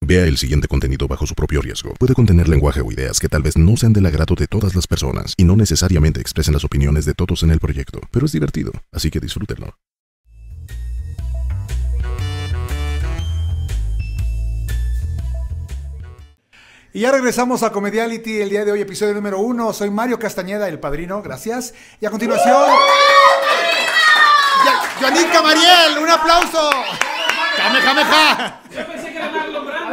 Vea el siguiente contenido bajo su propio riesgo. Puede contener lenguaje o ideas que tal vez no sean del agrado de todas las personas y no necesariamente expresen las opiniones de todos en el proyecto, pero es divertido, así que disfrútenlo. Y ya regresamos a Comediality el día de hoy, episodio número 1. Soy Mario Castañeda, el padrino, gracias. Y a continuación, Joanica Mariel, un aplauso. ¡Kamehameha! Yo pensé que era Marlon Brando.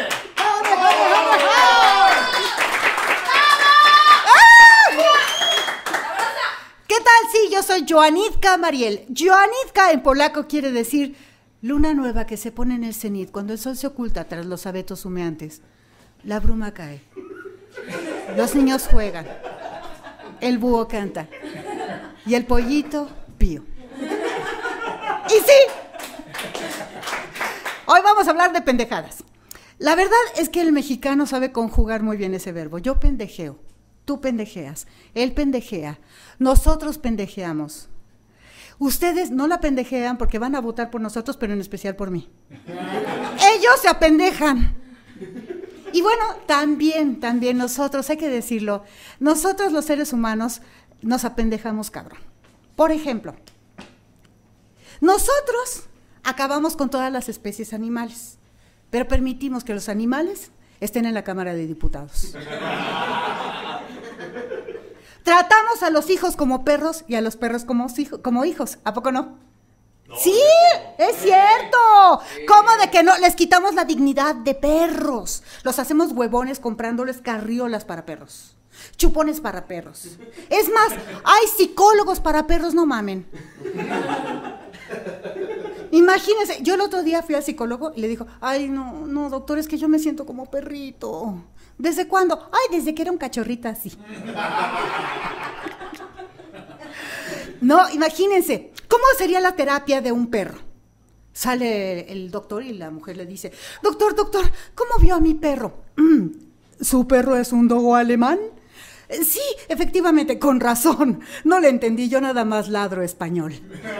¿Qué tal? Sí, yo soy Joanitka Mariel. Joanitka en polaco quiere decir luna nueva que se pone en el cenit cuando el sol se oculta tras los abetos humeantes. La bruma cae. Los niños juegan. El búho canta. Y el pollito pío. Y sí, hoy vamos a hablar de pendejadas. La verdad es que el mexicano sabe conjugar muy bien ese verbo. Yo pendejeo, tú pendejeas, él pendejea, nosotros pendejeamos. Ustedes no la pendejean porque van a votar por nosotros, pero en especial por mí. Ellos se apendejan. Y bueno, también nosotros, hay que decirlo, nosotros los seres humanos nos apendejamos cabrón. Por ejemplo, nosotros acabamos con todas las especies animales, pero permitimos que los animales estén en la Cámara de Diputados. Tratamos a los hijos como perros y a los perros como hijos, ¿a poco no? Sí, es cierto. ¿Cómo de que no? Les quitamos la dignidad de perros. Los hacemos huevones comprándoles carriolas para perros, chupones para perros. Es más, hay psicólogos para perros, no mamen. Imagínense, yo el otro día fui al psicólogo y le dijo, ay, no, doctor, es que yo me siento como perrito. ¿Desde cuándo? Ay, desde que era un cachorrito así. No, imagínense, ¿cómo sería la terapia de un perro? Sale el doctor y la mujer le dice, doctor, ¿cómo vio a mi perro? ¿Su perro es un dogo alemán? Sí, efectivamente, con razón. No le entendí, yo nada más ladro español.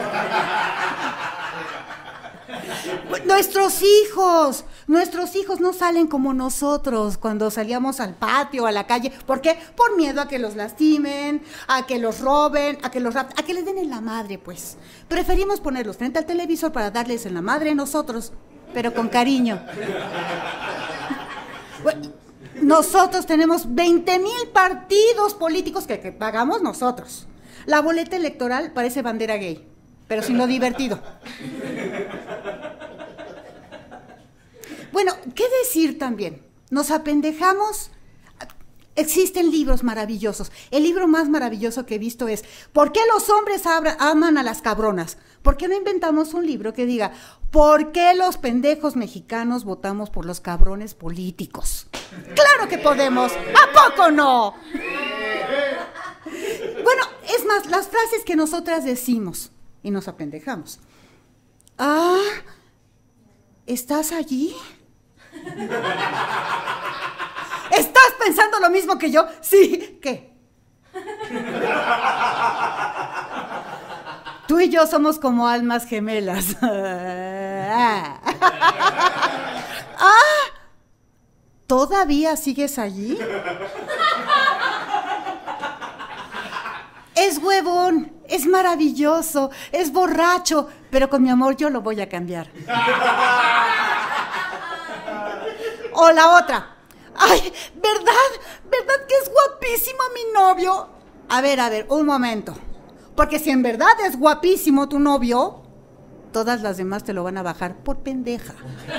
Nuestros hijos no salen como nosotros cuando salíamos al patio, a la calle. ¿Por qué? Por miedo a que los lastimen, a que los roben, a que los rapten, a que les den en la madre, pues. Preferimos ponerlos frente al televisor para darles en la madre nosotros, pero con cariño. Bueno, nosotros tenemos 20,000 partidos políticos que pagamos nosotros. La boleta electoral parece bandera gay, pero sin lo divertido. Bueno, ¿qué decir también? Nos apendejamos. Existen libros maravillosos. El libro más maravilloso que he visto es ¿por qué los hombres aman a las cabronas? ¿Por qué no inventamos un libro que diga ¿por qué los pendejos mexicanos votamos por los cabrones políticos? ¡Claro que podemos! ¿A poco no? Bueno, es más, las frases que nosotras decimos y nos apendejamos. Ah, ¿estás allí? ¿Estás pensando lo mismo que yo? Sí, ¿qué? Tú y yo somos como almas gemelas. ¿Todavía sigues allí? Es huevón, es maravilloso, es borracho, pero con mi amor yo lo voy a cambiar. O la otra. Ay, ¿verdad que es guapísimo mi novio? A ver, un momento. Porque si en verdad es guapísimo tu novio, todas las demás te lo van a bajar por pendeja.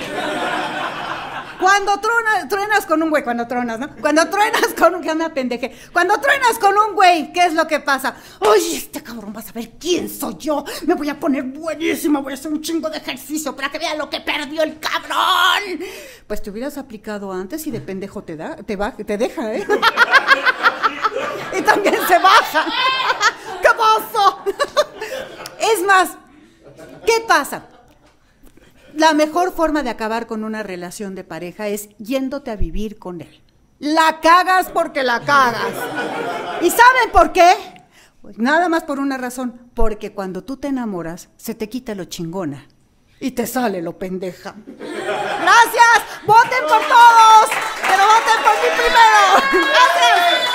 Cuando truenas con un güey, cuando truenas con un, que me apendeje. Cuando truenas con un güey, ¿qué es lo que pasa? Oye, este cabrón, vas a ver quién soy yo. Me voy a poner buenísima, voy a hacer un chingo de ejercicio para que vea lo que perdió el cabrón. Pues te hubieras aplicado antes y de pendejo te deja, ¿eh? Y también se baja. ¡Qué oso! Es más, ¿qué pasa? La mejor forma de acabar con una relación de pareja es yéndote a vivir con él. La cagas porque la cagas. ¿Y saben por qué? Pues nada más por una razón. Porque cuando tú te enamoras, se te quita lo chingona y te sale lo pendeja. ¡Gracias! ¡Voten por todos! ¡Pero voten por mí primero! ¡Gracias!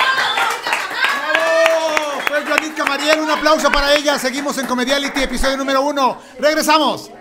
¡Bravo! Fue Joanitka Mariel, un aplauso para ella. Seguimos en Comediality, episodio número 1. ¡Regresamos!